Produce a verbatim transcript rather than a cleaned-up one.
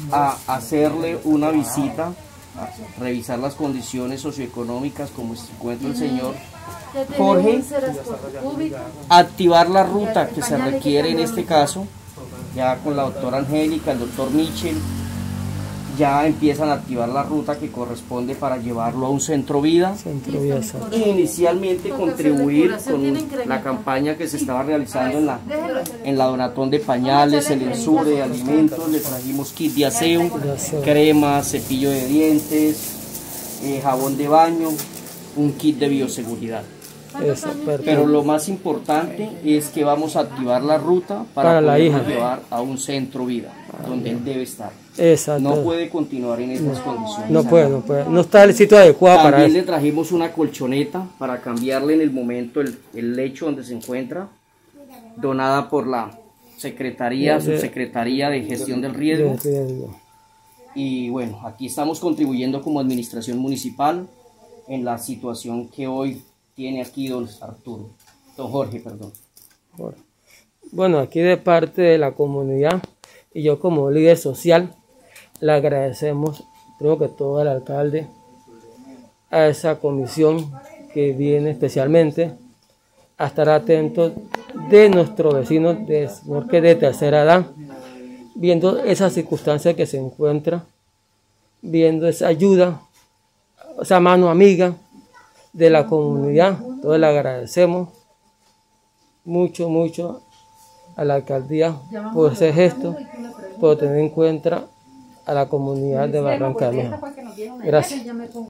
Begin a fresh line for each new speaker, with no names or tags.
a hacerle una visita, a revisar las condiciones socioeconómicas como se encuentra el señor Jorge, activar la ruta que se requiere en este caso, ya con la doctora Angélica, el doctor Michel, ya empiezan a activar la ruta que corresponde para llevarlo a un centro vida. Centro vida y inicialmente contribuir con la campaña que se estaba realizando en la, en la donatón de pañales, el ensure de alimentos. Le trajimos kit de aseo, crema, cepillo de dientes, eh, jabón de baño, un kit de bioseguridad. Eso, pero lo más importante es que vamos a activar la ruta para, para la hija llevar a un centro vida, ah, donde él debe estar. Exacto. No puede continuar en estas condiciones. No puede, no puede. No está el sitio adecuado para eso. También le trajimos una colchoneta para cambiarle en el momento el, el lecho donde se encuentra, donada por la Secretaría, Subsecretaría de Gestión del Riesgo. Y bueno, aquí estamos contribuyendo como administración municipal en la situación que hoy tiene aquí don Arturo, don Jorge, perdón. Bueno, aquí de parte de la comunidad y yo como líder social, le agradecemos, creo que todo el alcalde, a esa comisión que viene especialmente a estar atentos de nuestros vecinos, de señor que es de tercera edad, viendo esas circunstancias que se encuentra, viendo esa ayuda, esa mano amiga de la comunidad. Entonces le agradecemos mucho, mucho a la alcaldía por ese gesto, por tener en cuenta a la comunidad de Barranca Bermeja. Gracias.